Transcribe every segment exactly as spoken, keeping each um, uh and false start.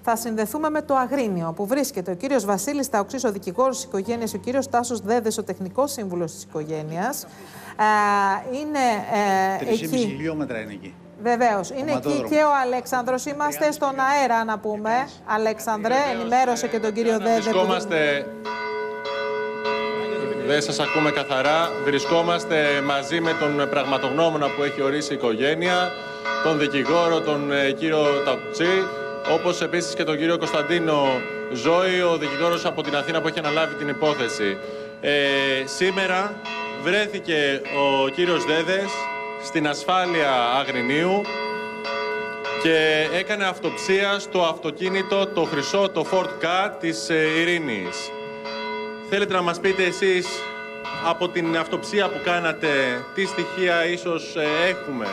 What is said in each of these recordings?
θα συνδεθούμε με το Αγρίνιο, που βρίσκεται ο κύριος Βασίλης Ταοξής, ο δικηγόρος της οικογένειας, ο κύριος Τάσος Δέδες, ο τεχνικός σύμβουλος της οικογένειας. Ε, είναι ε, τρία και μισό εκεί. χιλιόμετρα είναι εκεί. Βεβαίως. Είναι εκεί και ο Αλέξανδρος. Είμαστε στον αέρα, να πούμε. Αλέξανδρε, ενημέρωσε και τον κύριο Δέδε. Βρισκόμαστε... Δεν σας ακούμε καθαρά. Βρισκόμαστε μαζί με τον πραγματογνώμονα που έχει ορίσει η οικογένεια, τον δικηγόρο, τον ε, κύριο Ταοξή, όπως επίσης και τον κύριο Κωνσταντίνο Ζώη, ο δικηγόρος από την Αθήνα που έχει αναλάβει την υπόθεση. Ε, σήμερα βρέθηκε ο κύριος Δέδες στην ασφάλεια Αγρινίου και έκανε αυτοψία στο αυτοκίνητο, το χρυσό, το Ford Ka της ε, Ειρήνης. Θέλετε να μας πείτε εσείς από την αυτοψία που κάνατε τι στοιχεία ίσως ε, έχουμε?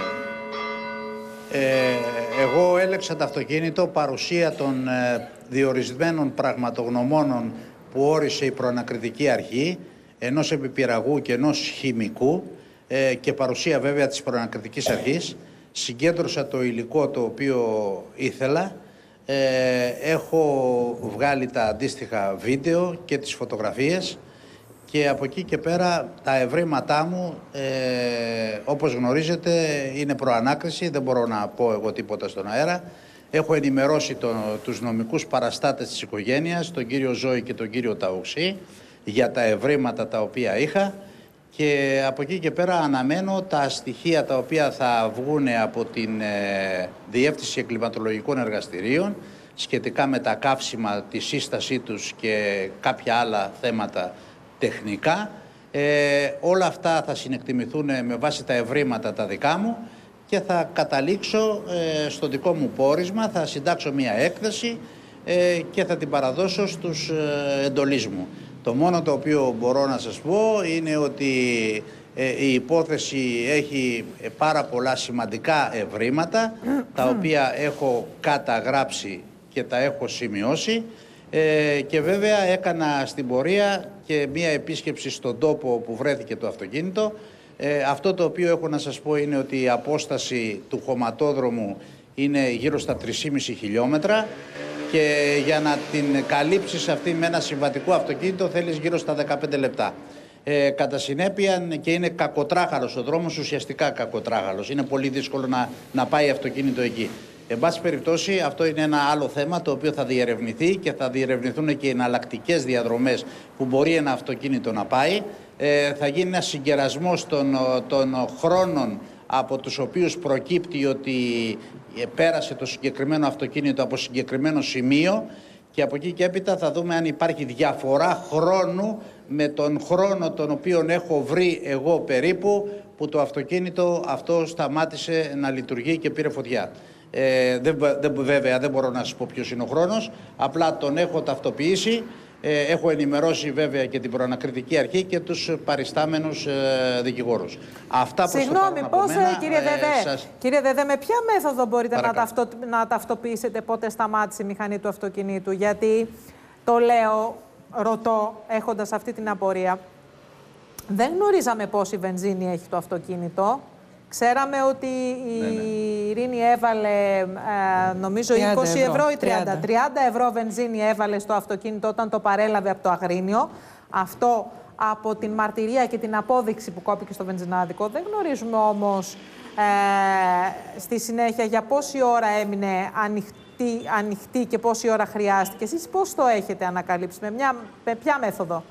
Ε, εγώ έλεξα το αυτοκίνητο παρουσία των ε, διορισμένων πραγματογνωμόνων που όρισε η προανακριτική αρχή, ενός επιπυραγού και ενός χημικού ε, και παρουσία βέβαια της προανακριτικής αρχής. Συγκέντρωσα το υλικό το οποίο ήθελα. Ε, έχω βγάλει τα αντίστοιχα βίντεο και τις φωτογραφίες και από εκεί και πέρα τα ευρήματά μου, ε, όπως γνωρίζετε, είναι προανάκριση, δεν μπορώ να πω εγώ τίποτα στον αέρα. Έχω ενημερώσει το, τους νομικούς παραστάτες της οικογένειας, τον κύριο Ζώη και τον κύριο Ταοξή, για τα ευρήματα τα οποία είχα και από εκεί και πέρα αναμένω τα στοιχεία τα οποία θα βγουν από την ε, Διεύθυνση Εγκληματολογικών Εργαστηρίων σχετικά με τα καύσιμα, τη σύστασή τους και κάποια άλλα θέματα τεχνικά. Ε, όλα αυτά θα συνεκτιμηθούν με βάση τα ευρήματα τα δικά μου και θα καταλήξω ε, στο δικό μου πόρισμα, θα συντάξω μια έκθεση ε, και θα την παραδώσω στους ε, εντολείς μου. Το μόνο το οποίο μπορώ να σας πω είναι ότι ε, η υπόθεση έχει πάρα πολλά σημαντικά ευρήματα τα οποία έχω καταγράψει και τα έχω σημειώσει ε, και βέβαια έκανα στην πορεία και μία επίσκεψη στον τόπο που βρέθηκε το αυτοκίνητο. Ε, αυτό το οποίο έχω να σας πω είναι ότι η απόσταση του χωματόδρομου είναι γύρω στα τρία και μισό χιλιόμετρα και για να την καλύψεις αυτή με ένα συμβατικό αυτοκίνητο θέλεις γύρω στα δεκαπέντε λεπτά. Ε, κατά συνέπεια και είναι κακοτράχαλος ο δρόμος, ουσιαστικά κακοτράχαλος. Είναι πολύ δύσκολο να, να πάει αυτοκίνητο εκεί. Εν πάση περιπτώσει, αυτό είναι ένα άλλο θέμα το οποίο θα διερευνηθεί και θα διερευνηθούν και εναλλακτικές διαδρομές που μπορεί ένα αυτοκίνητο να πάει. Ε, θα γίνει ένα συγκερασμός των, των χρόνων από τους οποίους προκύπτει ότι πέρασε το συγκεκριμένο αυτοκίνητο από συγκεκριμένο σημείο και από εκεί και έπειτα θα δούμε αν υπάρχει διαφορά χρόνου με τον χρόνο τον οποίο έχω βρει εγώ περίπου που το αυτοκίνητο αυτό σταμάτησε να λειτουργεί και πήρε φωτιά. Ε, δεν, δεν, βέβαια δεν μπορώ να σας πω ποιος είναι ο χρόνος, απλά τον έχω ταυτοποιήσει. Ε, έχω ενημερώσει βέβαια και την προανακριτική αρχή και τους παριστάμενους ε, δικηγόρους. Αυτά προς Συγγνώμη, το πώς, μένα, κύριε Δεδέ, ε, σας... κύριε Δεδέ, με ποια μέθοδο μπορείτε να, ταυτο, να ταυτοποιήσετε πότε σταμάτησε η μηχανή του αυτοκινήτου? Γιατί το λέω, ρωτώ, έχοντας αυτή την απορία. Δεν γνωρίζαμε πόση βενζίνη έχει το αυτοκίνητο. Ξέραμε ότι η ναι, ναι. Ειρήνη έβαλε, ε, νομίζω, είκοσι ευρώ ή τριάντα. τριάντα ευρώ βενζίνη έβαλε στο αυτοκίνητο όταν το παρέλαβε από το Αγρίνιο. Αυτό από την μαρτυρία και την απόδειξη που κόπηκε στο βενζινάδικο. Δεν γνωρίζουμε όμως ε, στη συνέχεια για πόση ώρα έμεινε ανοιχτή, ανοιχτή και πόση ώρα χρειάστηκε. Εσείς πώς το έχετε ανακαλύψει, με, μια, με ποια μέθοδο?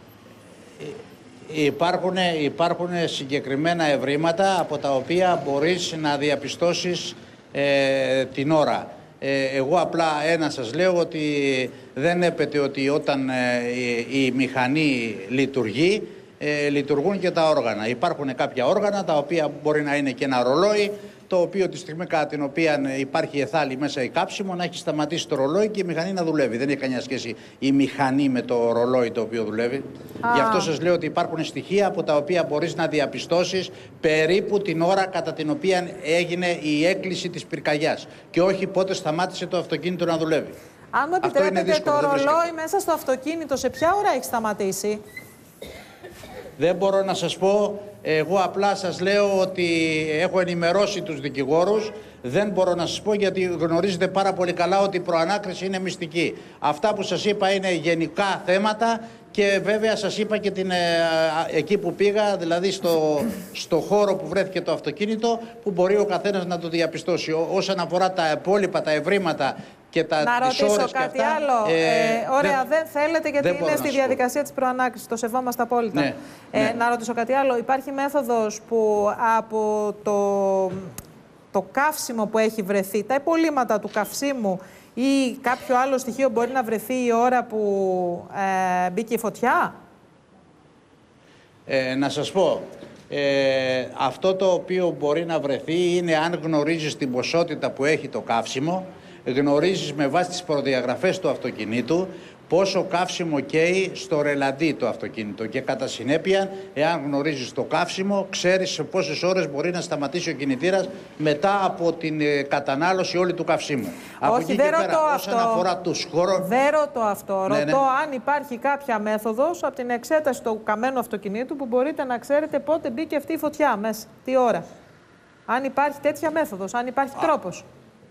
Υπάρχουν, υπάρχουν συγκεκριμένα ευρήματα από τα οποία μπορείς να διαπιστώσεις ε, την ώρα. Ε, εγώ απλά ένα σας λέω ότι δεν έπεται ότι όταν ε, η, η μηχανή λειτουργεί, ε, λειτουργούν και τα όργανα. Υπάρχουν κάποια όργανα τα οποία μπορεί να είναι και ένα ρολόι, το οποίο τη στιγμή κατά την οποία υπάρχει εθάλη μέσα ή κάψιμο να έχει σταματήσει το ρολόι και η μηχανή να δουλεύει. Δεν έχει καμιά σχέση η μηχανή με το ρολόι το οποίο δουλεύει. Α. Γι' αυτό σας λέω ότι υπάρχουν στοιχεία από τα οποία μπορείς να διαπιστώσεις περίπου την ώρα κατά την οποία έγινε η έκκληση της πυρκαγιάς και όχι πότε σταμάτησε το αυτοκίνητο να δουλεύει. Αν μου επιτρέπετε, το ρολόι μέσα στο αυτοκίνητο σε ποια ώρα έχει σταματήσει? Δεν μπορώ να σας πω, εγώ απλά σας λέω ότι έχω ενημερώσει τους δικηγόρους δεν μπορώ να σας πω, γιατί γνωρίζετε πάρα πολύ καλά ότι η προανάκριση είναι μυστική. Αυτά που σας είπα είναι γενικά θέματα και βέβαια σας είπα και την, ε, εκεί που πήγα, δηλαδή στο, στο χώρο που βρέθηκε το αυτοκίνητο, που μπορεί ο καθένας να το διαπιστώσει. Ό, όσον αφορά τα υπόλοιπα, τα ευρήματα και τα, να τις ώρες ρωτήσω κάτι και αυτά, άλλο. Ε, ε, ωραία, δεν, δεν θέλετε, γιατί δεν είναι στη διαδικασία της προανάκρισης. Το σεβόμαστε απόλυτα. Ναι, ε, ναι. Να ρωτήσω κάτι άλλο. Υπάρχει μέθοδος που από το, το καύσιμο που έχει βρεθεί, τα υπολείμματα του καυσίμου ή κάποιο άλλο στοιχείο μπορεί να βρεθεί η ώρα που ε, μπήκε η φωτιά? Ε, να σας πω, ε, αυτό το οποίο μπορεί να βρεθεί είναι αν γνωρίζεις την ποσότητα που έχει το καύσιμο, γνωρίζεις με βάση τις προδιαγραφές του αυτοκινήτου πόσο καύσιμο καίει στο ρελαντί το αυτοκίνητο και κατά συνέπεια, εάν γνωρίζεις το καύσιμο, ξέρεις σε πόσες ώρες μπορεί να σταματήσει ο κινητήρας μετά από την ε, κατανάλωση όλη του καυσίμου. Όχι, από εκεί δεν και ρωτώ πέρα, αυτό. όσον αφορά τους χώρους... Δεν ρωτώ αυτό. Ναι, ρωτώ ναι. αν υπάρχει κάποια μέθοδος από την εξέταση του καμένου αυτοκινήτου που μπορείτε να ξέρετε πότε μπήκε αυτή η φωτιά μέσα, τι ώρα. Αν υπάρχει τέτοια μέθοδος, αν υπάρχει τρόπος.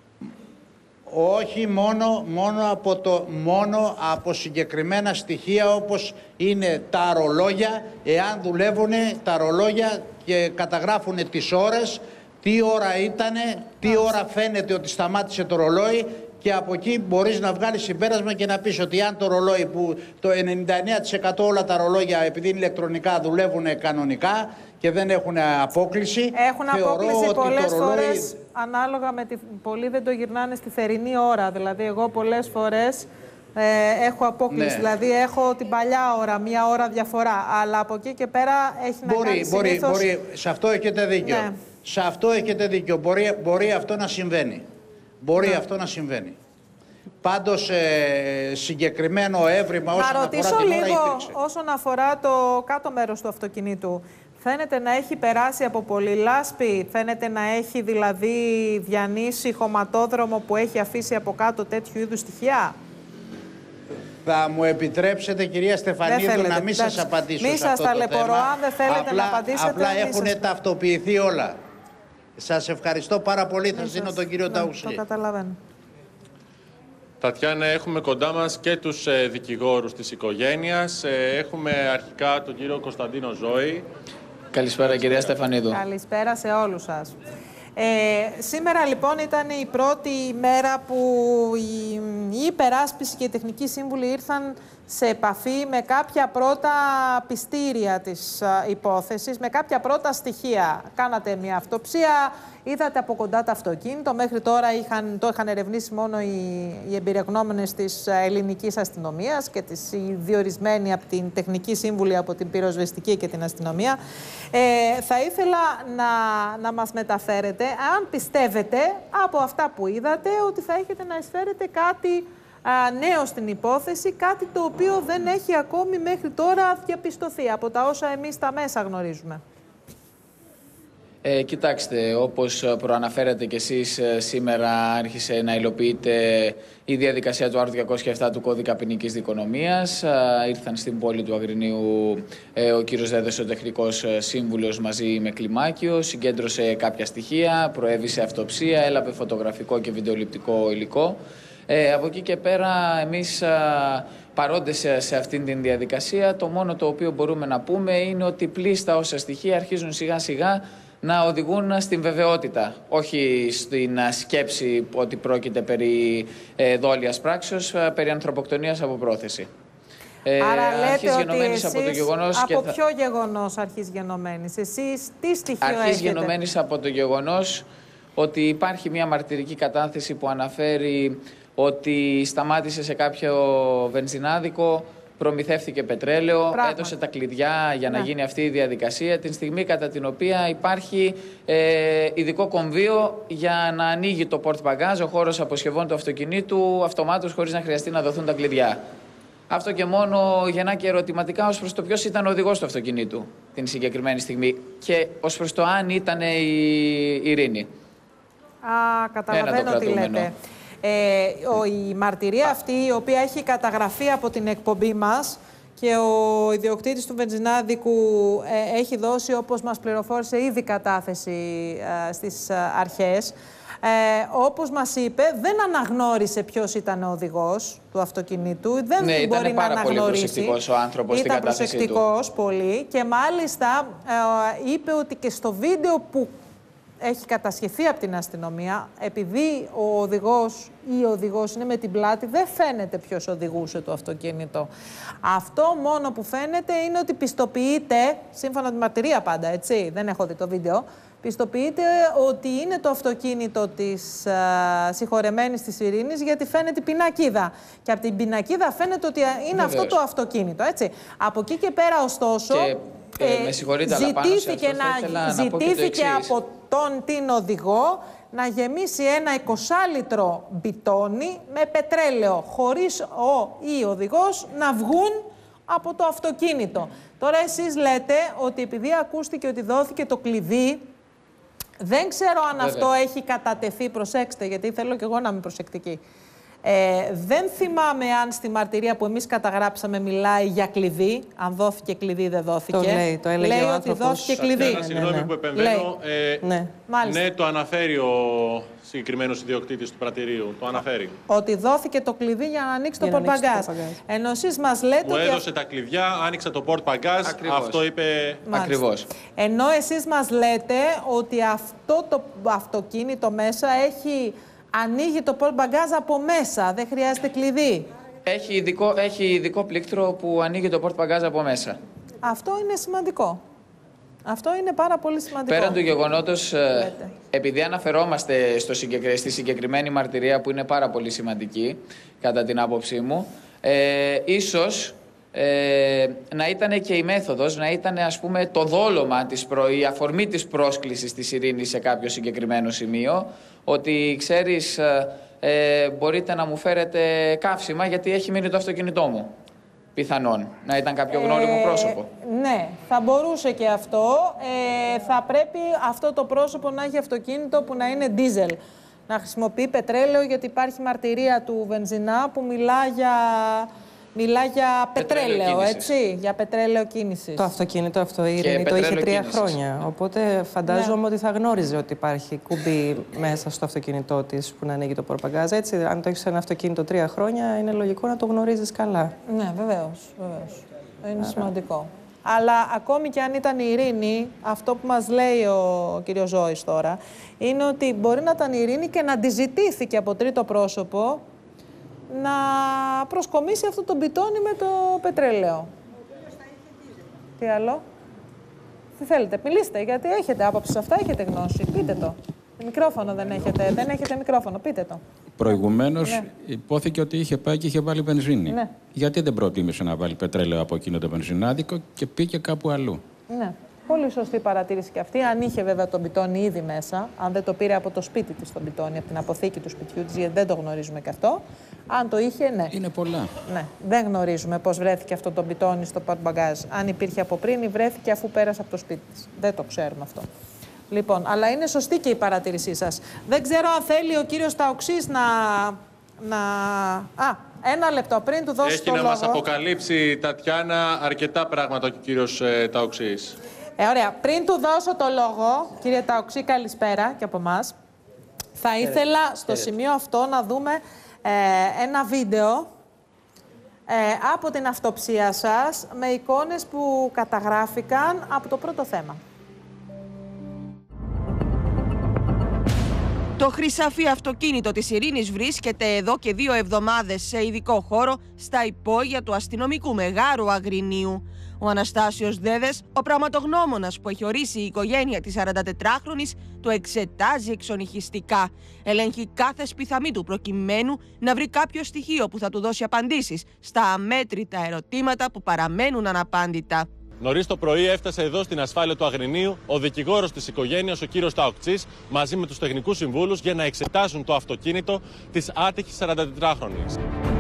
Όχι, μόνο, μόνο, από το, μόνο από συγκεκριμένα στοιχεία όπως είναι τα ρολόγια, εάν δουλεύουν τα ρολόγια και καταγράφουν τις ώρες, τι ώρα ήτανε, τι ώρα φαίνεται ότι σταμάτησε το ρολόι, και από εκεί μπορείς να βγάλεις συμπέρασμα και να πεις ότι αν το ρολόι, που το ενενήντα εννέα τοις εκατό όλα τα ρολόγια επειδή είναι ηλεκτρονικά δουλεύουν κανονικά και δεν έχουν απόκληση. Έχουν απόκληση πολλές ρολόι... φορές, ανάλογα με τη... Πολλοί δεν το γυρνάνε στη θερινή ώρα. Δηλαδή, εγώ πολλές φορές ε, έχω απόκληση. Ναι. Δηλαδή, έχω την παλιά ώρα, μία ώρα διαφορά. Αλλά από εκεί και πέρα έχει να μπορεί, κάνει μπορεί, συνήθως... μπορεί. Σε αυτό έχετε δίκιο. Ναι. Σε αυτό έχετε δίκιο. Μπορεί, μπορεί αυτό να συμβαίνει. Μπορεί ναι. αυτό να συμβαίνει. Πάντως ε, συγκεκριμένο έβριμα όσον αφορά την ώρα Να ρωτήσω λίγο υπήρξε. όσον αφορά το κάτω μέρος του αυτοκινήτου. Φαίνεται να έχει περάσει από πολύ λάσπη, φαίνεται να έχει δηλαδή διανύσει χωματόδρομο που έχει αφήσει από κάτω τέτοιου είδους στοιχεία. Θα μου επιτρέψετε, κυρία Στεφανίδου, να μην σας απαντήσω μη σε αυτό σας το θέμα. ταλαιπωρώ, αν δεν θέλετε απλά, να απαντήσετε. Απλά έχουν σας... ταυτοποιηθεί όλα. Σας ευχαριστώ πάρα πολύ. Θα σας δίνω τον κύριο ναι, Ταουσλή. Το καταλαβαίνω. Τατιάνα, έχουμε κοντά μας και τους ε, δικηγόρους της οικογένειας. Ε, έχουμε αρχικά τον κύριο Κωνσταντίνο Ζώη. Καλησπέρα, κυρία Στεφανίδου. Καλησπέρα σε όλους σας. Ε, σήμερα λοιπόν ήταν η πρώτη μέρα που η, η υπεράσπιση και οι τεχνικοί σύμβουλοι ήρθαν σε επαφή με κάποια πρώτα πιστήρια της α, υπόθεσης, με κάποια πρώτα στοιχεία. Κάνατε μια αυτοψία, είδατε από κοντά το αυτοκίνητο. Μέχρι τώρα είχαν, το είχαν ερευνήσει μόνο οι, οι εμπειρογνώμονες της ελληνικής αστυνομίας και τις οι διορισμένοι από την τεχνική σύμβουλη από την πυροσβεστική και την αστυνομία. Ε, θα ήθελα να, να μας μεταφέρετε, αν πιστεύετε από αυτά που είδατε, ότι θα έχετε να εισφέρετε κάτι α, νέο στην υπόθεση, κάτι το οποίο δεν έχει ακόμη μέχρι τώρα διαπιστωθεί από τα όσα εμείς τα μέσα γνωρίζουμε. Ε, κοιτάξτε, όπως προαναφέρατε κι εσείς, σήμερα άρχισε να υλοποιείται η διαδικασία του άρθρου διακόσια επτά του Κώδικα Ποινικής Δικονομίας. Ήρθαν στην πόλη του Αγρινίου ε, ο κύριος Δέδες, ο τεχνικός σύμβουλος, μαζί με κλιμάκιο, συγκέντρωσε κάποια στοιχεία, προέβησε αυτοψία, έλαβε φωτογραφικό και βιντεοληπτικό υλικό. Ε, από εκεί και πέρα, εμείς α, παρόντες σε, σε αυτήν την διαδικασία, το μόνο το οποίο μπορούμε να πούμε είναι ότι πλήστα όσα στοιχεία αρχίζουν σιγά σιγά να οδηγούν στην βεβαιότητα, όχι στην σκέψη ότι πρόκειται περί ε, δόλιας πράξεως, περί ανθρωποκτονίας από πρόθεση. Ε, Άρα λέτε ότι εσείς από, το γεγονός από και θα... ποιο γεγονός αρχής γενομένης, εσείς τι στοιχείο αρχής έχετε? γενομένης από το γεγονός ότι υπάρχει μια μαρτυρική κατάθεση που αναφέρει ότι σταμάτησε σε κάποιο βενζινάδικο, προμηθεύτηκε πετρέλαιο, Πράγμα. έδωσε τα κλειδιά για να ναι. γίνει αυτή η διαδικασία, την στιγμή κατά την οποία υπάρχει ε, ειδικό κομβείο για να ανοίγει το πορτμπαγκάζ, ο χώρος αποσκευών του αυτοκινήτου, αυτομάτως, χωρίς να χρειαστεί να δοθούν τα κλειδιά. Αυτό και μόνο γεννά και ερωτηματικά ως προς το ποιος ήταν ο οδηγός του αυτοκινήτου την συγκεκριμένη στιγμή και ως προς το αν ήταν η Ειρήνη. Α, καταλαβαίνω τι λέτε. Ε, ο, η μαρτυρία αυτή, η οποία έχει καταγραφεί από την εκπομπή μας και ο ιδιοκτήτης του βενζινάδικου ε, έχει δώσει, όπως μας πληροφόρησε, ήδη κατάθεση ε, στις αρχές. Ε, όπως μας είπε, δεν αναγνώρισε ποιος ήταν ο οδηγός του αυτοκινήτου. Δεν ναι, μπορεί ήταν να πάρα αναγνωρίσει. Πολύ προσεκτικός ο άνθρωπος στην κατάθεσή του. Ήταν προσεκτικός πολύ και μάλιστα ε, είπε ότι και στο βίντεο που έχει κατασχεθεί από την αστυνομία, επειδή ο οδηγός ή ο οδηγός είναι με την πλάτη, δεν φαίνεται ποιος οδηγούσε το αυτοκίνητο. Αυτό μόνο που φαίνεται είναι ότι πιστοποιείται, σύμφωνα με τη μαρτυρία πάντα, έτσι, δεν έχω δει το βίντεο, πιστοποιείται ότι είναι το αυτοκίνητο της α, συγχωρεμένης της Ειρήνης, γιατί φαίνεται η πινακίδα. Και από την πινακίδα φαίνεται ότι είναι Βεβαίως. αυτό το αυτοκίνητο, έτσι. Από εκεί και πέρα, ωστόσο, και, ε, με συγχωρείτε, αλλά πάνω σε αυτό να, να, ζητήθηκε να από τον την οδηγό να γεμίσει ένα εικοσάλιτρο μπιτόνι με πετρέλαιο, χωρίς ο ή οδηγός να βγουν από το αυτοκίνητο. Τώρα εσείς λέτε ότι επειδή ακούστηκε ότι δόθηκε το κλειδί, δεν ξέρω αν Βέβαια. αυτό έχει κατατεθεί, προσέξτε, γιατί θέλω και εγώ να είμαι προσεκτική. Ε, δεν θυμάμαι αν στη μαρτυρία που εμείς καταγράψαμε μιλάει για κλειδί, αν δόθηκε κλειδί ή δεν δόθηκε. Το λέει, το έλεγε λέει ο ότι άνθρωπος. δόθηκε κλειδί. Τατιάνα, συγγνώμη ναι, ναι. που επεμβαίνω. Ε, ναι. ναι, το αναφέρει ο συγκεκριμένος ιδιοκτήτης του πρατηρίου. Το αναφέρει. Ότι δόθηκε το κλειδί για να ανοίξει για το πορτμπαγκάζ. Ενώ εσείς μας λέτε. Μου ότι... έδωσε τα κλειδιά, άνοιξα το πορτμπαγκάζ. Αυτό είπε. Ακριβώς. Ενώ εσείς μας λέτε ότι αυτό το αυτοκίνητο μέσα έχει. Ανοίγει το πορτμπαγκάζ από μέσα, δεν χρειάζεται κλειδί. Έχει ειδικό, έχει ειδικό πλήκτρο που ανοίγει το πορτμπαγκάζ από μέσα. Αυτό είναι σημαντικό. Αυτό είναι πάρα πολύ σημαντικό. Πέραν του γεγονότος, Λέτε. επειδή αναφερόμαστε στο συγκεκρι... στη συγκεκριμένη μαρτυρία που είναι πάρα πολύ σημαντική, κατά την άποψή μου, ε, ίσως ε, να ήταν και η μέθοδος, να ήταν ας πούμε το δόλωμα, της προ... η αφορμή της πρόσκλησης της Ειρήνης σε κάποιο συγκεκριμένο σημείο, ότι ξέρεις, ε, μπορείτε να μου φέρετε καύσιμα γιατί έχει μείνει το αυτοκίνητό μου. Πιθανόν να ήταν κάποιο γνώριμο ε, πρόσωπο. Ναι, θα μπορούσε και αυτό. Ε, θα πρέπει αυτό το πρόσωπο να έχει αυτοκίνητο που να είναι ντίζελ. Να χρησιμοποιεί πετρέλαιο, γιατί υπάρχει μαρτυρία του βενζινά που μιλά για... Μιλά για πετρέλαιο, πετρέλαιο έτσι, για πετρέλαιο κίνησης. Το αυτοκίνητο αυτό η Ειρήνη το είχε τρία κίνησης. χρόνια, οπότε φαντάζομαι ναι. ότι θα γνώριζε ότι υπάρχει κουμπί μέσα στο αυτοκίνητό της που να ανοίγει το πορτμπαγκάζ. Έτσι, αν το έχεις ένα αυτοκίνητο τρία χρόνια, είναι λογικό να το γνωρίζεις καλά. Ναι, βεβαίως, βεβαίως. Είναι Άρα. σημαντικό. Αλλά ακόμη και αν ήταν η Ειρήνη, αυτό που μας λέει ο κύριος Ζώης τώρα, είναι ότι μπορεί να ήταν η Ειρήνη και να αντιζητήθηκε από τρίτο πρόσωπο να προσκομίσει αυτό το μπιτόνι με το πετρέλαιο. Τι άλλο? Τι θέλετε, μιλήστε, γιατί έχετε άποψη σε αυτά, έχετε γνώση. Πείτε το. Μικρόφωνο δεν έχετε, δεν έχετε μικρόφωνο, πείτε το. Προηγουμένως ναι. υπόθηκε ότι είχε πάει και είχε βάλει βενζίνη. Ναι. Γιατί δεν προτίμησε να βάλει πετρέλαιο από εκείνο το βενζινάδικο και πήγε κάπου αλλού? Ναι. Πολύ σωστή παρατήρηση και αυτή. Αν είχε βέβαια τον μπιτόνι ήδη μέσα, αν δεν το πήρε από το σπίτι της τον μπιτόνι, από την αποθήκη του σπιτιού της, γιατί δεν το γνωρίζουμε και αυτό. Αν το είχε, ναι. Είναι πολλά. Ναι. Δεν γνωρίζουμε πώς βρέθηκε αυτό το μπιτόνι στο πορτμπαγκάζ. Αν υπήρχε από πριν ή βρέθηκε αφού πέρασε από το σπίτι της. Δεν το ξέρουμε αυτό. Λοιπόν, αλλά είναι σωστή και η παρατήρησή σας. Δεν ξέρω αν θέλει ο κύριος Ταοξής να. να... Α, ένα λεπτό πριν του δώσει Έχει το να λόγο. μας αποκαλύψει, Τατιάνα, αρκετά πράγματα και ο κύριος ε, Ταοξής. Ε, ωραία. Πριν του δώσω το λόγο, κύριε Ταοξή, καλησπέρα και από εμάς. Θα ήθελα στο σημείο αυτό να δούμε ε, ένα βίντεο ε, από την αυτοψία σας με εικόνες που καταγράφηκαν από το πρώτο θέμα. Το χρυσαφί αυτοκίνητο της Ειρήνης βρίσκεται εδώ και δύο εβδομάδες σε ειδικό χώρο στα υπόγεια του αστυνομικού μεγάρου Αγρινίου. Ο Αναστάσιος Δέδες, ο πραγματογνώμονας που έχει ορίσει η οικογένεια της σαραντατετράχρονης, το εξετάζει εξονυχιστικά. Ελέγχει κάθε σπιθαμή του προκειμένου να βρει κάποιο στοιχείο που θα του δώσει απαντήσεις στα αμέτρητα ερωτήματα που παραμένουν αναπάντητα. Νωρίς το πρωί έφτασε εδώ στην ασφάλεια του Αγρινίου ο δικηγόρος της οικογένειας, ο κύριος Ταοκτσής, μαζί με τους τεχνικούς συμβούλους για να εξετάσουν το αυτοκίνητο της άτυχης σαραντατετράχρονης.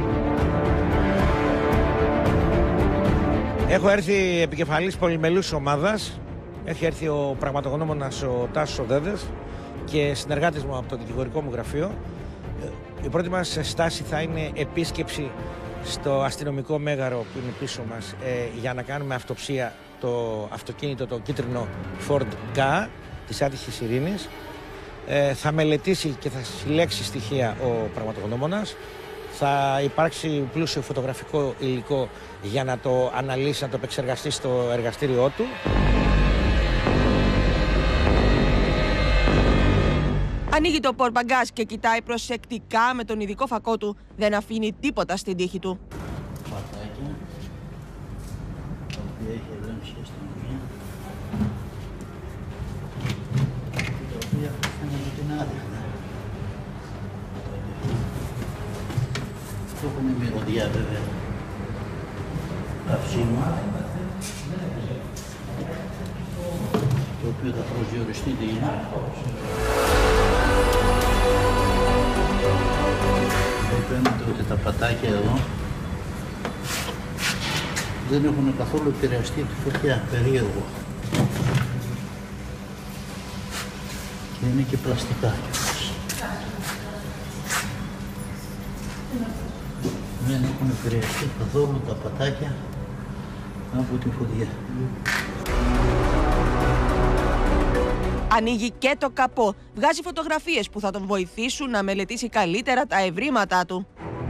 Έχω έρθει επικεφαλής πολυμελούς ομάδας. Έχει έρθει ο πραγματογνώμονας ο Τάσος ο Δέδες και συνεργάτης μου από το δικηγορικό μου γραφείο. Η πρώτη μας στάση θα είναι επίσκεψη στο αστυνομικό μέγαρο που είναι πίσω μας ε, για να κάνουμε αυτοψία το αυτοκίνητο, το κίτρινο Ford Ka της άτυχης Ειρήνης. ε, θα μελετήσει και θα συλλέξει στοιχεία ο πραγματογνώμονας. Θα υπάρξει πλούσιο φωτογραφικό υλικό για να το αναλύσει, να το επεξεργαστεί στο εργαστήριό του. Ανοίγει το πορπαγκάζ και κοιτάει προσεκτικά με τον ειδικό φακό του. Δεν αφήνει τίποτα στην τύχη του. Πατάκια, τα οποία έχει ελέγξει η αστυνομία, τα οποία φαίνεται ότι είναι άδικτα. Το έχουν μυρωδιά βέβαια. Καυσίμα, το οποίο θα προσδιοριστεί τι είναι. Φαίνεται ότι τα πατάκια εδώ δεν έχουν καθόλου επηρεαστεί τη φωτιά, περίεργο. Και είναι και πλαστικά κιόλας. Δεν έχουν επηρεαστεί καθόλου τα πατάκια από τη φωτιά. Ανοίγει και το καπό. Βγάζει φωτογραφίες που θα τον βοηθήσουν να μελετήσει καλύτερα τα ευρήματά του.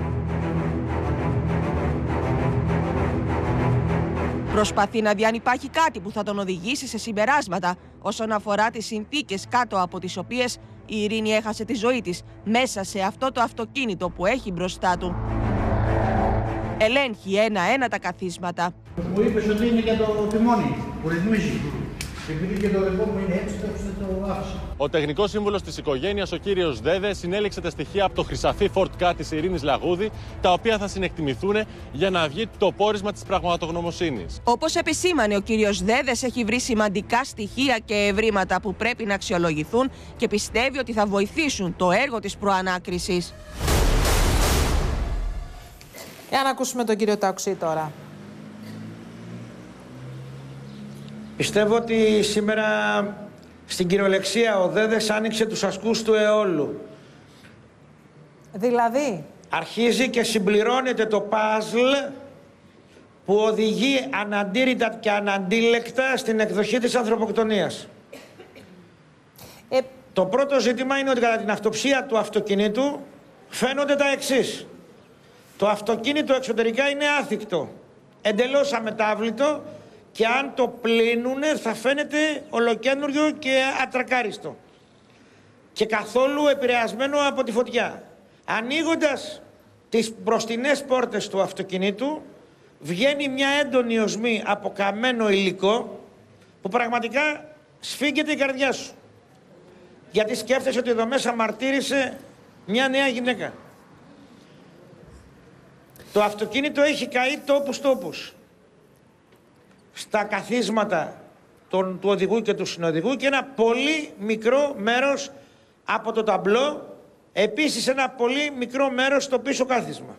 Προσπαθεί να δει αν υπάρχει κάτι που θα τον οδηγήσει σε συμπεράσματα όσον αφορά τις συνθήκες κάτω από τις οποίες η Ειρήνη έχασε τη ζωή της μέσα σε αυτό το αυτοκίνητο που έχει μπροστά του. Ελέγχει ένα-ένα τα καθίσματα. Μου είπες ότι είναι για το τιμόνι που ρυθμίζει. Και επειδή και το δικό μου είναι έτσι, το άφησα. Ο τεχνικός σύμβουλος της οικογένειας, ο κύριος Δέδε, συνέλεξε τα στοιχεία από το χρυσαφί Ford Ka της Ειρήνης Λαγούδη, τα οποία θα συνεκτιμηθούν για να βγει το πόρισμα της πραγματογνωμοσύνης. Όπως επισήμανε ο κύριος Δέδες, έχει βρει σημαντικά στοιχεία και ευρήματα που πρέπει να αξιολογηθούν και πιστεύει ότι θα βοηθήσουν το έργο της προανάκρισης. Για να ακούσουμε τον κύριο Ταοξή τώρα. Πιστεύω ότι σήμερα στην κυριολεξία ο Δέδες άνοιξε τους ασκούς του αιώλου. Δηλαδή? Αρχίζει και συμπληρώνεται το παζλ που οδηγεί αναντήρητα και αναντίλεκτα στην εκδοχή της ανθρωποκτονίας. Ε... Το πρώτο ζήτημα είναι ότι κατά την αυτοψία του αυτοκινήτου φαίνονται τα εξής. Το αυτοκίνητο εξωτερικά είναι άθικτο, εντελώς αμετάβλητο, και αν το πλύνουνε θα φαίνεται ολοκένουργιο και ατρακάριστο και καθόλου επηρεασμένο από τη φωτιά. Ανοίγοντας τις μπροστινές πόρτες του αυτοκινήτου βγαίνει μια έντονη οσμή από καμένο υλικό που πραγματικά σφίγγεται η καρδιά σου, γιατί σκέφτεσαι ότι εδώ μέσα μαρτύρησε μια νέα γυναίκα. Το αυτοκίνητο έχει καεί τόπους τόπους στα καθίσματα των, του οδηγού και του συνοδηγού και ένα πολύ μικρό μέρος από το ταμπλό, επίσης ένα πολύ μικρό μέρος στο πίσω κάθισμα.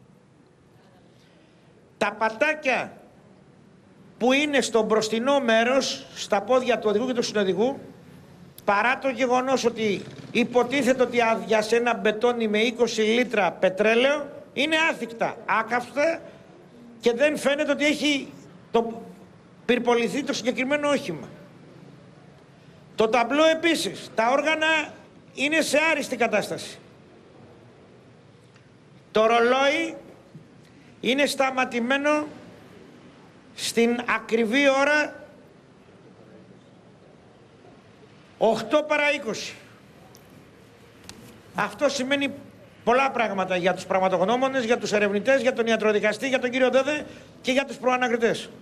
Τα πατάκια που είναι στο μπροστινό μέρος, στα πόδια του οδηγού και του συνοδηγού, παρά το γεγονός ότι υποτίθεται ότι άδειασε ένα μπετόνι με είκοσι λίτρα πετρέλαιο, είναι άθικτα, άκαυστα και δεν φαίνεται ότι έχει το πυρποληθεί το συγκεκριμένο όχημα. Το ταμπλό επίσης, τα όργανα είναι σε άριστη κατάσταση. Το ρολόι είναι σταματημένο στην ακριβή ώρα οκτώ παρά είκοσι. Αυτό σημαίνει πολλά πράγματα για τους πραγματογνώμονες, για τους ερευνητές, για τον ιατροδικαστή, για τον κύριο Δέδε και για τους προανακριτές.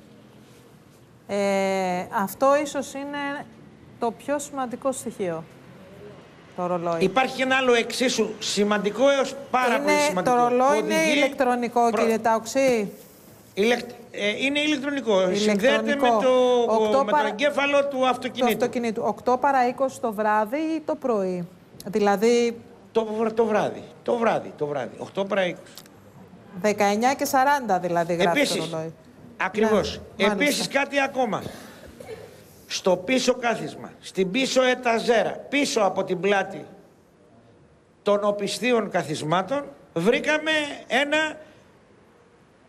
Ε, αυτό ίσως είναι το πιο σημαντικό στοιχείο, το ρολόι. Υπάρχει και ένα άλλο εξίσου σημαντικό έως πάρα είναι, πολύ σημαντικό. Το ρολόι είναι ηλεκτρονικό, προ... κύριε Ταοξή. Ηλεκ... Ε, είναι ηλεκτρονικό. ηλεκτρονικό. Συνδέεται με το, με παρα... το εγκέφαλο του αυτοκινήτου. Το αυτοκινήτου. οκτώ παρά είκοσι το βράδυ ή το πρωί? Δηλαδή... Το, το βράδυ. Το βράδυ. Το βράδυ. οκτώ παρά είκοσι. δεκαεννιά και σαράντα δηλαδή γράφει Επίσης, το ρολόι. Ακριβώς. Ναι, επίσης κάτι ακόμα. Στο πίσω κάθισμα, στην πίσω εταζέρα, πίσω από την πλάτη των οπισθίων καθισμάτων, βρήκαμε ένα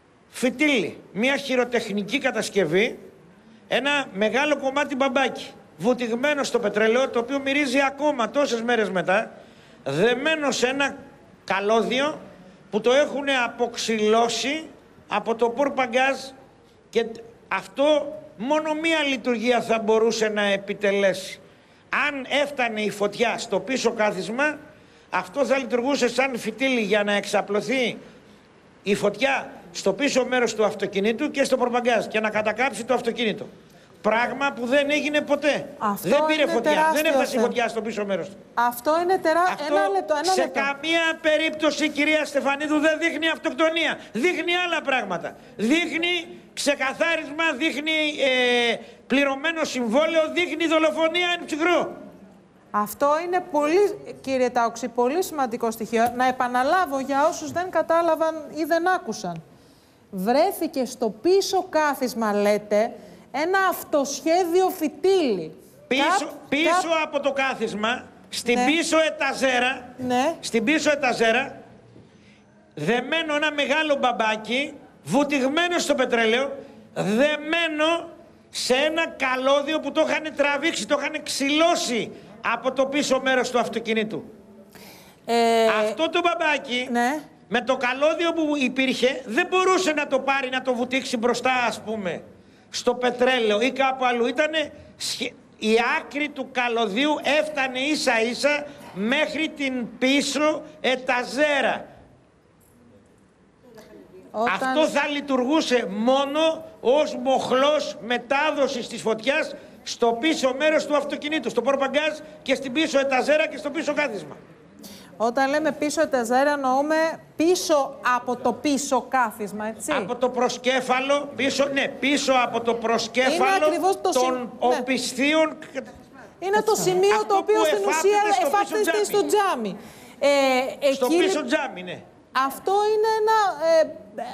φυτίλι, μια χειροτεχνική κατασκευή, ένα μεγάλο κομμάτι μπαμπάκι, βουτυγμένο στο πετρέλαιο, το οποίο μυρίζει ακόμα τόσες μέρες μετά, δεμένο σε ένα καλώδιο που το έχουν αποξυλώσει από το πορπαγκάζ, και αυτό μόνο μία λειτουργία θα μπορούσε να επιτελέσει. Αν έφτανε η φωτιά στο πίσω κάθισμα, αυτό θα λειτουργούσε σαν φυτίλι για να εξαπλωθεί η φωτιά στο πίσω μέρος του αυτοκινήτου και στο πορπαγκάζ και να κατακάψει το αυτοκίνητο. Πράγμα που δεν έγινε ποτέ. Αυτό δεν πήρε φωτιά, δεν έφτασε η θέμα. φωτιά στο πίσω μέρος του. Αυτό είναι τεράστιο. Ένα λεπτό, ένα σε λεπτό. καμία περίπτωση, κυρία Στεφανίδου, δεν δείχνει αυτοκτονία. Δείχνει άλλα πράγματα. Δείχνει ξεκαθάρισμα, δείχνει ε, πληρωμένο συμβόλαιο, δείχνει δολοφονία εν ψυχρό. Αυτό είναι πολύ, κύριε Τάουξη, πολύ σημαντικό στοιχείο. Να επαναλάβω για όσους δεν κατάλαβαν ή δεν άκουσαν. Βρέθηκε στο πίσω κάθισμα, λέτε, ένα αυτοσχέδιο φυτίλι. Πίσω, Κά... πίσω Κά... από το κάθισμα, στην ναι. πίσω εταζέρα, ναι. στην πίσω εταζέρα, δεμένο ένα μεγάλο μπαμπάκι, βουτυγμένο στο πετρέλαιο, δεμένο σε ένα καλώδιο που το είχαν τραβήξει, το είχαν ξυλώσει από το πίσω μέρος του αυτοκινήτου. Ε... Αυτό το μπαμπάκι, ναι. με το καλώδιο που υπήρχε, δεν μπορούσε να το πάρει, να το βουτήξει μπροστά, ας πούμε, στο πετρέλαιο ή κάπου αλλού. Ήτανε, η άκρη του καλωδίου έφτανε ίσα ίσα μέχρι την πίσω εταζέρα. Όταν... Αυτό θα λειτουργούσε μόνο ως μοχλός μετάδοσης της φωτιάς στο πίσω μέρος του αυτοκινήτου, στο πορπαγκάζ και στην πίσω εταζέρα και στο πίσω κάθισμα. Όταν λέμε πίσω εταζέρα, εννοούμε πίσω από το πίσω κάθισμα, έτσι. Από το προσκέφαλο, πίσω, ναι, πίσω από το προσκέφαλο το των ναι. οπισθίων. Είναι το σημείο αυτό το οποίο στην ουσία εφάπτεται στο τζάμι. Ε, στο κύριε... πίσω τζάμι, ναι. Αυτό είναι ένα ε,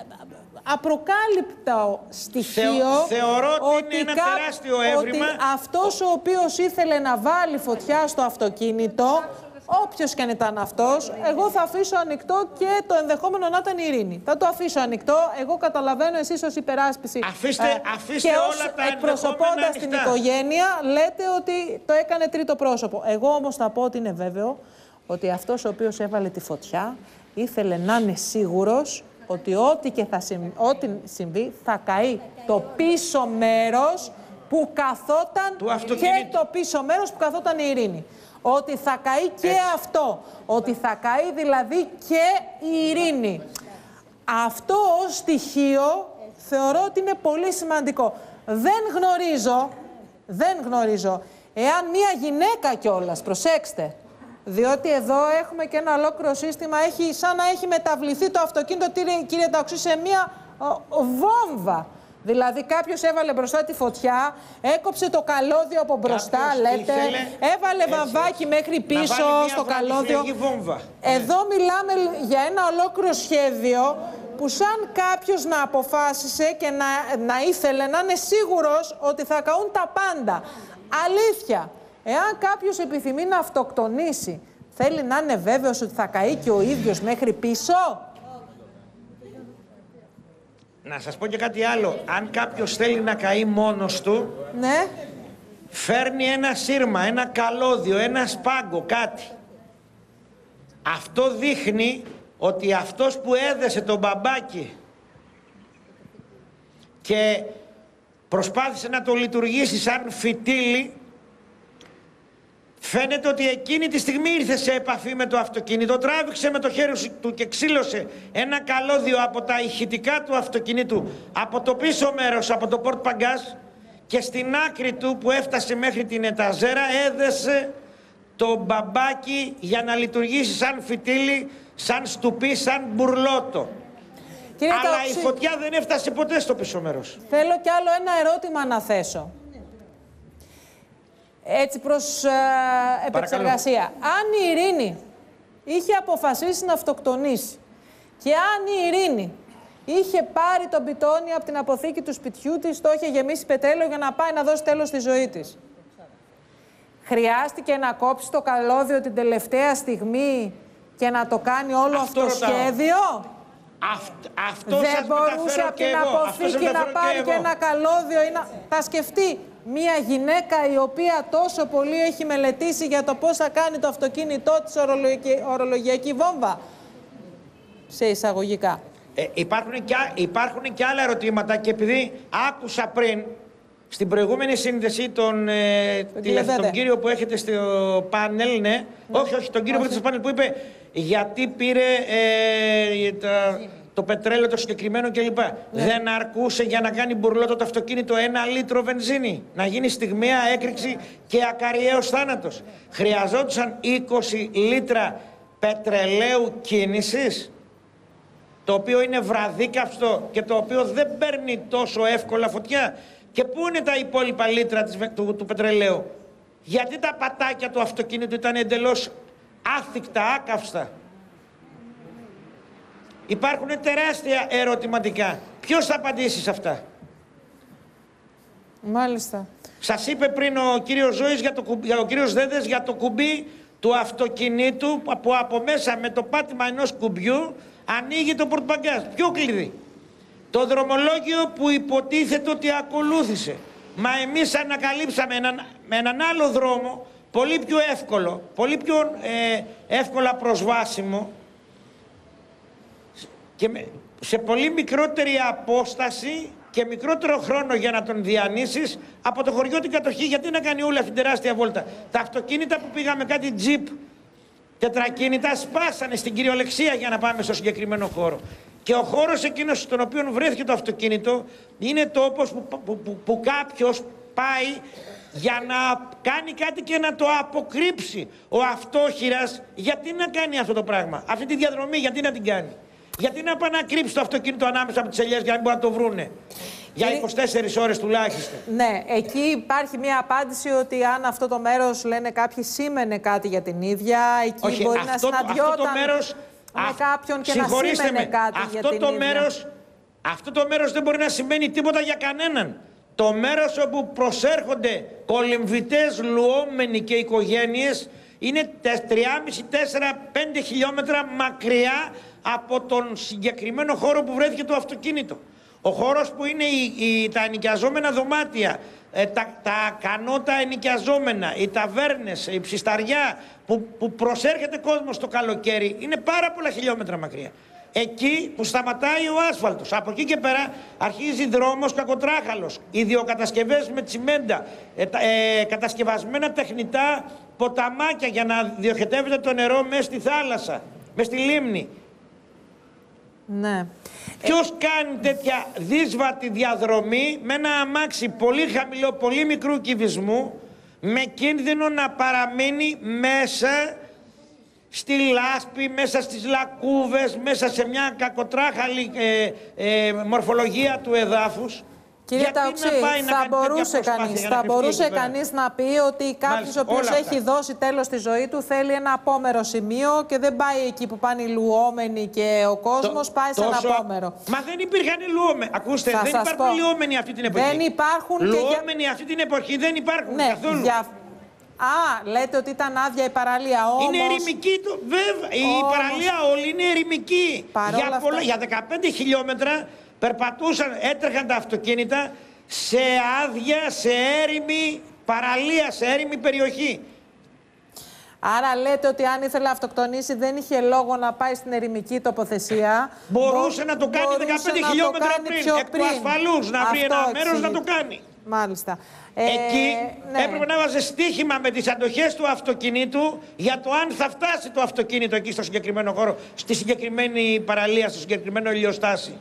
απροκάλυπτο στοιχείο. Θεω, θεωρώ ότι, ότι είναι ένα κα... τεράστιο έβριμα. Ότι αυτός ο οποίος ήθελε να βάλει φωτιά στο αυτοκίνητο, όποιος και αν ήταν αυτός, εγώ θα αφήσω ανοιχτό και το ενδεχόμενο να ήταν η Ειρήνη. Θα το αφήσω ανοιχτό. Εγώ καταλαβαίνω, εσείς ως υπεράσπιση αφήστε, ε, αφήστε και όλα ως τα εκπροσωπώντας την οικογένεια, λέτε ότι το έκανε τρίτο πρόσωπο. Εγώ όμως θα πω ότι είναι βέβαιο ότι αυτός ο οποίος έβαλε τη φωτιά ήθελε να είναι σίγουρος ότι ό,τι και θα συμβεί, ό,τι συμβεί θα καεί το πίσω μέρος που καθόταν και το πίσω μέρος που καθόταν η Ειρήνη. Ότι θα καεί και Έτσι. αυτό. Ότι θα καεί δηλαδή και η Ειρήνη. Αυτό ως στοιχείο θεωρώ ότι είναι πολύ σημαντικό. Δεν γνωρίζω, δεν γνωρίζω, εάν μία γυναίκα κιόλας, προσέξτε, διότι εδώ έχουμε και ένα ολόκληρο σύστημα, έχει, σαν να έχει μεταβληθεί το αυτοκίνητο, κύριε Ταουξή, σε μία ο, βόμβα. Δηλαδή κάποιος έβαλε μπροστά τη φωτιά, έκοψε το καλώδιο από μπροστά, κάποιος λέτε, έβαλε έτσι, βαμβάκι έτσι. μέχρι πίσω στο καλώδιο. Εδώ μιλάμε για ένα ολόκληρο σχέδιο που σαν κάποιος να αποφάσισε και να, να ήθελε να είναι σίγουρος ότι θα καούν τα πάντα. Αλήθεια. Εάν κάποιος επιθυμεί να αυτοκτονήσει, θέλει να είναι βέβαιος ότι θα καεί και ο ίδιος μέχρι πίσω. Να σας πω και κάτι άλλο. Αν κάποιος θέλει να καεί μόνος του, ναι. φέρνει ένα σύρμα, ένα καλώδιο, ένα σπάγκο, κάτι. Αυτό δείχνει ότι αυτός που έδεσε τον μπαμπάκι και προσπάθησε να το λειτουργήσει σαν φυτίλι, φαίνεται ότι εκείνη τη στιγμή ήρθε σε επαφή με το αυτοκίνητο, τράβηξε με το χέρι του και ξύλωσε ένα καλώδιο από τα ηχητικά του αυτοκινήτου, από το πίσω μέρος, από το πορτ-παγκάζ, και στην άκρη του που έφτασε μέχρι την εταζέρα έδεσε το μπαμπάκι για να λειτουργήσει σαν φυτίλι, σαν στουπί, σαν μπουρλότο. Κύριε Αλλά Ταουξή, η φωτιά δεν έφτασε ποτέ στο πίσω μέρος. Θέλω κι άλλο ένα ερώτημα να θέσω. Έτσι προς ε, επεξεργασία. Αν η Ειρήνη είχε αποφασίσει να αυτοκτονήσει και αν η Ειρήνη είχε πάρει τον πιτόνι από την αποθήκη του σπιτιού της, το είχε γεμίσει πετρέλαιο για να πάει να δώσει τέλος στη ζωή της, χρειάστηκε να κόψει το καλώδιο την τελευταία στιγμή και να το κάνει όλο αυτό, αυτό το σχέδιο? Αυτ, αυτό δεν μπορούσε από την αποθήκη να πάρει και, και ένα καλώδιο ή να... Θα σκεφτεί Μία γυναίκα η οποία τόσο πολύ έχει μελετήσει για το πώς θα κάνει το αυτοκίνητό της ορολογική, ορολογιακή βόμβα. Σε εισαγωγικά. Ε, υπάρχουν, και, υπάρχουν και άλλα ερωτήματα και επειδή άκουσα πριν στην προηγούμενη σύνδεση τον, ε, τη, τον κύριο που έχετε στο πάνελ, ναι, ναι. όχι, όχι, τον κύριο όχι. που έχετε στο πάνελ που είπε γιατί πήρε ε, τα, το πετρέλαιο το συγκεκριμένο κλπ. Ναι. Δεν αρκούσε για να κάνει μπουρλότο το αυτοκίνητο ένα λίτρο βενζίνη, να γίνει στιγμιαία έκρηξη και ακαριαίος θάνατος. Χρειαζόντουσαν είκοσι λίτρα πετρελαίου κίνησης, το οποίο είναι βραδίκαυστο και το οποίο δεν παίρνει τόσο εύκολα φωτιά. Και πού είναι τα υπόλοιπα λίτρα της, του, του πετρελαίου? Γιατί τα πατάκια του αυτοκίνητου ήταν εντελώς άθικτα, άκαυστα? Υπάρχουν τεράστια ερωτηματικά. Ποιος θα απαντήσει σε αυτά? Μάλιστα. Σας είπε πριν ο κύριος Ζώης, για το, ο κύριος Δέδες, για το κουμπί του αυτοκινήτου που από μέσα με το πάτημα ενός κουμπιού ανοίγει το πορτμπαγκάζ. Ποιο κλειδί? Το δρομολόγιο που υποτίθεται ότι ακολούθησε. Μα εμείς ανακαλύψαμε έναν, με έναν άλλο δρόμο, πολύ πιο εύκολο, πολύ πιο ε, εύκολα προσβάσιμο και με, σε πολύ μικρότερη απόσταση και μικρότερο χρόνο για να τον διανύσεις από το χωριό την κατοχή. Γιατί να κάνει όλη αυτή την τεράστια βόλτα? Τα αυτοκίνητα που πήγαμε, κάτι τζιπ τετρακίνητα, σπάσανε στην κυριολεξία για να πάμε στο συγκεκριμένο χώρο. Και ο χώρος εκείνος στον οποίο βρέθηκε το αυτοκίνητο είναι τόπος που, που, που, που κάποιος πάει για να κάνει κάτι και να το αποκρύψει. Ο αυτόχειρας γιατί να κάνει αυτό το πράγμα? Αυτή τη διαδρομή γιατί να την κάνει? Γιατί να πάει να κρύψει το αυτοκίνητο ανάμεσα από τις ελιές για να μην μπορούν να το βρούνε? Για είκοσι τέσσερις ώρες τουλάχιστον. Ναι, εκεί υπάρχει μια απάντηση ότι αν αυτό το μέρος, λένε κάποιοι, σήμαινε κάτι για την ίδια, εκεί όχι, μπορεί αυτό, να συναντιόταν αυτό το μέρος, με κάποιον και να σήμαινε με, κάτι αυτό για την το ίδια. Μέρος, αυτό το μέρος δεν μπορεί να σημαίνει τίποτα για κανέναν. Το μέρος όπου προσέρχονται κολυμβητές, λουόμενοι και οικογένειες είναι τρία, τέσσερα, πέντε χιλιόμετρα μακριά από τον συγκεκριμένο χώρο που βρέθηκε το αυτοκίνητο. Ο χώρος που είναι οι, οι, τα ενοικιαζόμενα δωμάτια, ε, τα, τα κανότα ενοικιαζόμενα, οι ταβέρνες, η ψισταριά που, που προσέρχεται κόσμος το καλοκαίρι είναι πάρα πολλά χιλιόμετρα μακριά. Εκεί που σταματάει ο άσφαλτος. Από εκεί και πέρα αρχίζει δρόμος κακοτράχαλος, ιδιοκατασκευές με τσιμέντα, ε, ε, κατασκευασμένα τεχνητά ποταμάκια για να διοχετεύεται το νερό μέσα στη θάλασσα, μέσα στη λίμνη. Ναι. Ποιος κάνει τέτοια δύσβατη διαδρομή με ένα αμάξι πολύ χαμηλό, πολύ μικρού κυβισμού, με κίνδυνο να παραμείνει μέσα στη λάσπη, μέσα στις λακκούβες, μέσα σε μια κακοτράχαλη ε, ε, μορφολογία του εδάφους? Κύριε Ταοξή, θα μπορούσε κανείς, θα μπορούσε κανείς να πει ότι κάποιος ο οποίος έχει δώσει τέλος στη ζωή του θέλει ένα απόμερο σημείο και δεν πάει εκεί που πάνε οι λουόμενοι και ο κόσμος, το, πάει σε τόσο... ένα απόμερο. Μα δεν υπήρχαν λουόμενοι. Ακούστε, θα δεν υπάρχουν πω. λουόμενοι αυτή την εποχή. Δεν υπάρχουν. Λουόμενοι και... αυτή την εποχή δεν υπάρχουν ναι, καθόλου. Για... Α, λέτε ότι ήταν άδεια η παραλία, όμως... Είναι ερημική, το... βέβαια. Όμως... Η παραλία όλη είναι ερημική. Για, αυτά... πολλά... για δεκαπέντε χιλιόμετρα περπατούσαν, έτρεχαν τα αυτοκίνητα σε άδεια, σε έρημη παραλία, σε έρημη περιοχή. Άρα λέτε ότι αν ήθελε να αυτοκτονήσει δεν είχε λόγο να πάει στην ερημική τοποθεσία. Μπορούσε Μπο... να το κάνει δεκαπέντε χιλιόμετρα πριν, εκ του ασφαλούς, να βρει ένα μέρος να το κάνει. Μάλιστα. Εκεί ε, ναι. έπρεπε να βάζει στοίχημα με τις αντοχές του αυτοκινήτου για το αν θα φτάσει το αυτοκίνητο εκεί στο συγκεκριμένο χώρο, στη συγκεκριμένη παραλία, στο συγκεκριμένο ηλιοστάσι.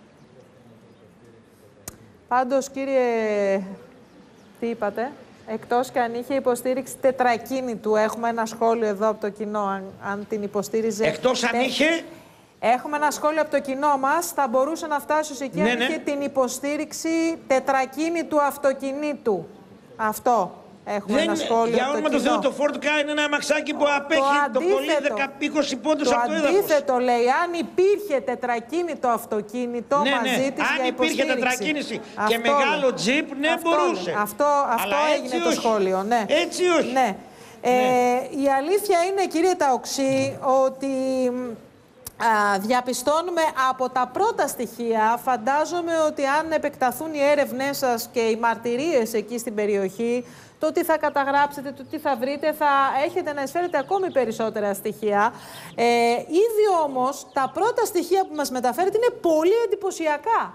Πάντως, κύριε, τι είπατε, εκτός και αν είχε υποστήριξη τετρακίνητου, έχουμε ένα σχόλιο εδώ από το κοινό, αν, αν την υποστήριζε... Εκτός αν είχε... Έχουμε ένα σχόλιο από το κοινό μας, θα μπορούσε να φτάσει ως εκεί, ναι, αν ναι. είχε την υποστήριξη τετρακίνητου αυτοκινήτου. Αυτό. Έχουμε δεν, ένα σχόλιο για από όνομα το του κοινό. Θεού, το Ford Ka είναι ένα αμαξάκι που απέχει το, το πολύ είκοσι πόντους από το έδαφος. Το αντίθετο λέει, αν υπήρχε τετρακίνητο αυτοκίνητο ναι, μαζί ναι. της αν για υποστήριξη. Αν υπήρχε τετρακίνηση αυτό και μεγάλο τζιπ, ναι, αυτό μπορούσε. Λέει. Αυτό, αυτό έγινε το όχι. σχόλιο. Ναι. Έτσι όχι. Ναι. Ναι. Ε, η αλήθεια είναι, κύριε Ταοξή, ότι Α, διαπιστώνουμε από τα πρώτα στοιχεία, φαντάζομαι ότι αν επεκταθούν οι έρευνές σας και οι μαρτυρίες εκεί στην περιοχή, το τι θα καταγράψετε, το τι θα βρείτε, θα έχετε να εισφέρετε ακόμη περισσότερα στοιχεία. Ε, ήδη όμως τα πρώτα στοιχεία που μας μεταφέρετε είναι πολύ εντυπωσιακά.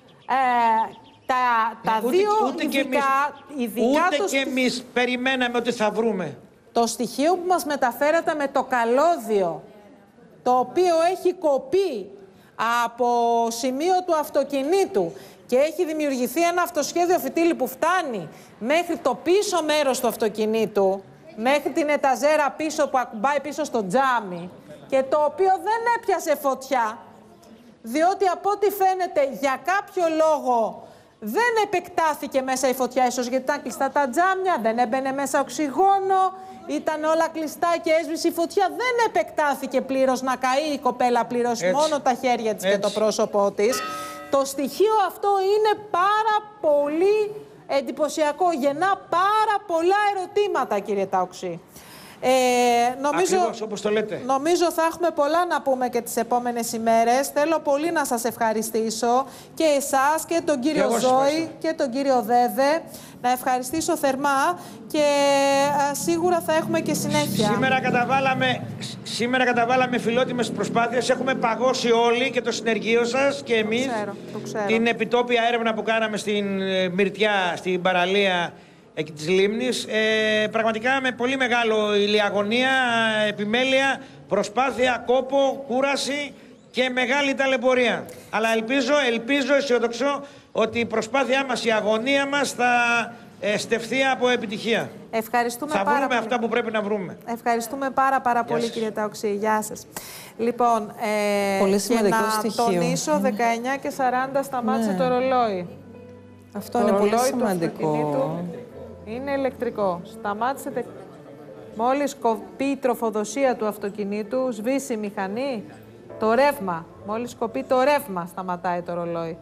Ε, τα τα ούτε, δύο ούτε ειδικά, και εμείς, ειδικά ούτε το και εμείς περιμέναμε ότι θα βρούμε. Το στοιχείο που μας μεταφέρατε με το καλώδιο, το οποίο έχει κοπεί από σημείο του αυτοκινήτου και έχει δημιουργηθεί ένα αυτοσχέδιο φυτίλι που φτάνει μέχρι το πίσω μέρος του αυτοκινήτου, μέχρι την εταζέρα πίσω που ακουμπάει πίσω στο τζάμι και το οποίο δεν έπιασε φωτιά, διότι από ό,τι φαίνεται για κάποιο λόγο δεν επεκτάθηκε μέσα η φωτιά, ίσως γιατί ήταν κλειστά τα τζάμια, δεν έμπαινε μέσα οξυγόνο, ήταν όλα κλειστά και έσβησε η φωτιά, δεν επεκτάθηκε πλήρως να καεί η κοπέλα πλήρως, μόνο τα χέρια της. Έτσι. Και το πρόσωπό της. Το στοιχείο αυτό είναι πάρα πολύ εντυπωσιακό, γεννά πάρα πολλά ερωτήματα, κύριε Ταοξή. Ε, νομίζω, Ακριβώς, όπως το λέτε. Νομίζω θα έχουμε πολλά να πούμε και τις επόμενες ημέρες. Θέλω πολύ να σας ευχαριστήσω και εσάς και τον κύριο και Ζώη και τον κύριο Δέδε. Να ευχαριστήσω θερμά και α, σίγουρα θα έχουμε και συνέχεια. Σήμερα καταβάλαμε, σήμερα καταβάλαμε φιλότιμες προσπάθειες. Έχουμε παγώσει όλοι και το συνεργείο σας και εμείς. Το ξέρω, το ξέρω. Την επιτόπια έρευνα που κάναμε στην ε, Μυρτιά, στην παραλία εκεί της Λίμνης. Ε, πραγματικά με πολύ μεγάλο ηλιαγωνία, επιμέλεια, προσπάθεια, κόπο, κούραση και μεγάλη ταλαιπωρία. Αλλά ελπίζω, ελπίζω, αισιοδοξώ ότι η προσπάθειά μας, η αγωνία μας θα ε, στεφθεί από επιτυχία. Ευχαριστούμε θα πάρα βρούμε πολύ. αυτά που πρέπει να βρούμε. Ευχαριστούμε πάρα πάρα πολύ, σας. κύριε Ταοξή. Γεια σας. Λοιπόν, ε, πολύ και σημαντικό να στοιχείο. τονίσω, δεκαεννιά και σαράντα σταμάτησε Ναι. το ρολόι. Αυτό Το είναι πολύ ρολόι του σημαντικό. αυτοκινήτου είναι ηλεκτρικό. Σταμάτησε. Τε... Μόλις κοπεί η τροφοδοσία του αυτοκινήτου, σβήσει η μηχανή, το ρεύμα. Μόλις κοπεί το ρεύμα, σταματάει το ρολόι.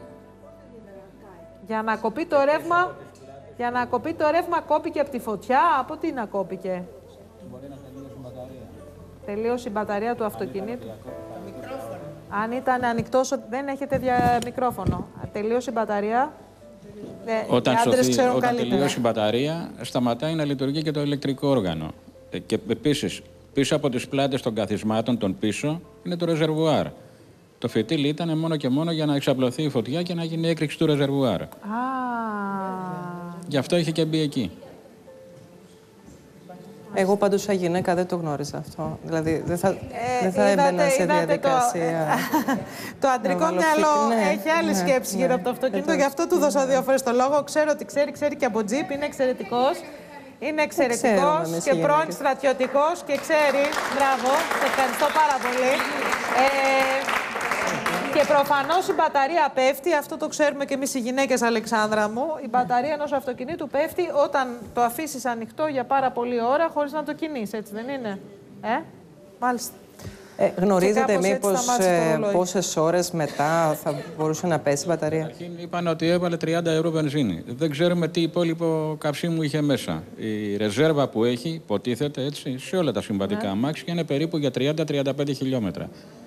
Για να κοπεί το ρεύμα, για να κοπεί το ρεύμα, κόπηκε από τη φωτιά. Από τι να κόπηκε? Μπορεί να τελείωσε η μπαταρία. Τελείωσε η μπαταρία του αυτοκινήτου. Αν ήταν ανοιχτός, δεν έχετε δια... μικρόφωνο. Τελείωσε η μπαταρία. Ε, Όταν, οι άντρες σωθεί, ξέρουν όταν καλύτερα. τελειώσει η μπαταρία, σταματάει να λειτουργεί και το ηλεκτρικό όργανο. Ε, και επίσης, πίσω από τις πλάτες των καθισμάτων, των πίσω, είναι το ρεζερβουάρ. Το φυτίλι ήταν μόνο και μόνο για να εξαπλωθεί η φωτιά και να γίνει έκρηξη του ρεζερβουάρ. Α. Γι' αυτό είχε και μπει εκεί. Εγώ πάντως σαν γυναίκα δεν το γνώριζα αυτό. Δηλαδή δεν θα, Ε, δεν θα είδατε, έμπαινα σε είδατε διαδικασία. Το, το αντρικό βάλω μυαλό φύτη, ναι, έχει άλλη ναι, σκέψη ναι, γύρω από το αυτοκίνητο, δεν το- γι' αυτό του δώσα δύο φορές το λόγο. Ξέρω ότι ξέρει, ξέρει και από τζιπ, είναι εξαιρετικός. Είναι εξαιρετικός εμείς οι και πρώην γυναίκες. στρατιωτικός και ξέρει. Μπράβο, σε ευχαριστώ πάρα πολύ. Ε, και προφανώς η μπαταρία πέφτει, αυτό το ξέρουμε και εμείς οι γυναίκες, Αλεξάνδρα μου. Η μπαταρία ενός αυτοκινήτου πέφτει όταν το αφήσεις ανοιχτό για πάρα πολλή ώρα χωρίς να το κινείς, έτσι δεν είναι? Ε, μάλιστα. Ε, γνωρίζετε κάπως έτσι μήπως σταμάτησε το ε, ρολόι. πόσες ώρες μετά θα μπορούσε να πέσει η μπαταρία? Αρχήν είπαν ότι έβαλε τριάντα ευρώ βενζίνη. Δεν ξέρουμε τι υπόλοιπο καυσίμου είχε μέσα. Η ρεζέρβα που έχει, υποτίθεται έτσι, σε όλα τα συμβατικά αμάξια είναι περίπου για τριάντα με τριάντα πέντε χιλιόμετρα.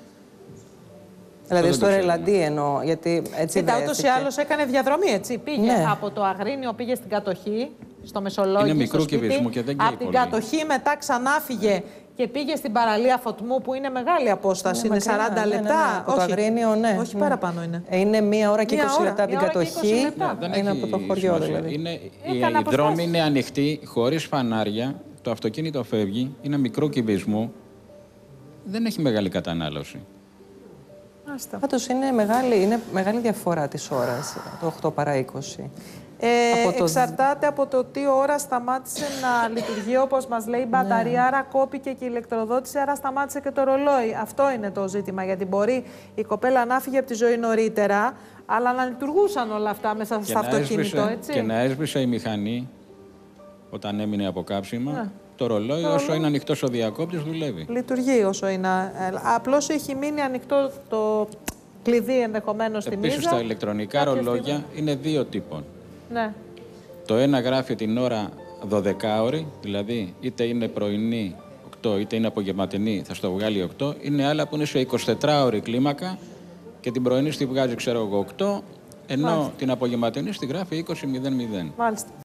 Δηλαδή δεν στο το ξέρω. Ρελαντί εννοώ, γιατί έτσι Κοίτα, ούτως ή βρέθηκε. άλλως έκανε διαδρομή, έτσι. Πήγε Ναι. από το Αγρίνιο, πήγε στην κατοχή, στο Μεσολόγγι, Είναι μικρού στο σπίτι. κυβισμού και δεν καίει Από την πολύ. κατοχή μετά ξανά φύγε και πήγε στην παραλία Φωτμού, που είναι μεγάλη απόσταση, είναι, μακριά, σαράντα ναι, ναι, λεπτά. ναι. Από το Όχι. Αγρίνιο, ναι. Όχι, ναι. παραπάνω είναι. Ε, Είναι μία ώρα και Μία είκοσι ώρα, λεπτά από την μία ώρα και είκοσι κατοχή. λεπτά. Δεν Είναι έχει από το χωριό σημασία. δηλαδή. Είναι, η, Έκανε η αποστάσεις. δρόμη είναι ανοιχτή, χωρίς φανάρια. Το αυτοκίνητο φεύγει, είναι μικρού κυβισμού. Δεν έχει μεγάλη κατανάλωση. Μάλιστα. Πάντως είναι μεγάλη, είναι μεγάλη διαφορά της ώρας, το οκτώ παρά είκοσι. Ε, Από το- Εξαρτάται από το τι ώρα σταμάτησε να λειτουργεί, όπως μας λέει η μπαταρία, Ναι. άρα κόπηκε και η ηλεκτροδότηση, άρα σταμάτησε και το ρολόι. Αυτό είναι το ζήτημα, γιατί μπορεί η κοπέλα να φύγει από τη ζωή νωρίτερα, αλλά να λειτουργούσαν όλα αυτά μέσα Και στο να, αυτοκίνητο, έσβησε, έτσι. και να έσβησε η μηχανή όταν έμεινε από κάψιμα. Ναι. Το ρολόι, Το όσο ρολόι. είναι ανοιχτός ο διακόπτης, δουλεύει. Λειτουργεί όσο είναι. Ε, Απλώς έχει μείνει ανοιχτό το κλειδί ενδεχομένως στη μίζα. Επίσης, τα ηλεκτρονικά κάποια ρολόγια στιγμή. είναι δύο τύπων. Ναι. Το ένα γράφει την ώρα δωδεκάωρη, δηλαδή είτε είναι πρωινή οκτώ, είτε είναι απογευματινή, θα στο βγάλει οκτώ. Είναι άλλα που είναι σε εικοσιτετράωρη κλίμακα και την πρωινή στη βγάζει, ξέρω εγώ, οκτώ, ενώ Μάλιστα. την απογευματινή στη γράφει είκοσι μηδέν μηδέν. Μάλιστα.